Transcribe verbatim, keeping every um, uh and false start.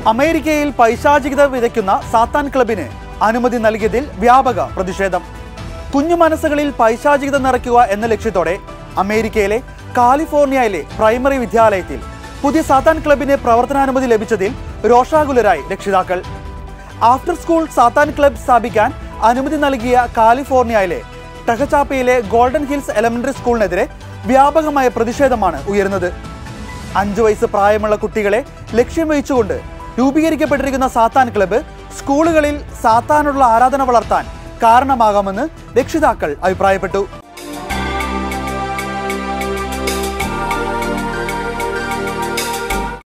അമേരിക്കയിൽ പൈശാചികത വിതയ്ക്കുന്ന സാത്താൻ ക്ലബിന് അനുമതി നൽകിയതിൽ വ്യാപക പ്രതിഷേധം. കുഞ്ഞു മനസ്സുകളിൽ പൈശാചികത നിറയ്ക്കുക എന്ന ലക്ഷ്യത്തോടെ അമേരിക്കയിലെ കാലിഫോർണിയയിലെ പ്രൈമറി വിദ്യാലയത്തിൽ പുതിയ സാത്താൻ ക്ലബിന് പ്രവർത്തനാനുമതി ലഭിച്ചതിൽ രോഷാകുലരായി രക്ഷിതാക്കൾ. ആഫ്റ്റർ സ്കൂൾ സാത്താൻ ക്ലബ് സ്ഥാപിക്കാൻ അനുമതി നൽകിയ കാലിഫോർണിയയിലെ ടഹചാപ്പയിലെ ഗോൾഡൻ ഹിൽസ് എലമെന്ററി സ്കൂളിനെതിരെ വ്യാപകമായ പ്രതിഷേധമാണ് ഉയരുന്നത്. അഞ്ചു വയസ്സ് പ്രായമുള്ള കുട്ടികളെ ലക്ഷ്യം വഹിച്ചുകൊണ്ട് രൂപീകരിക്കപ്പെട്ടിരിക്കുന്ന സാത്താൻ ക്ലബ്ബ് സ്കൂളുകളിൽ സാത്താനുള്ള ആരാധന വളർത്താൻ കാരണമാകാമെന്ന് രക്ഷിതാക്കൾ അഭിപ്രായപ്പെട്ടു.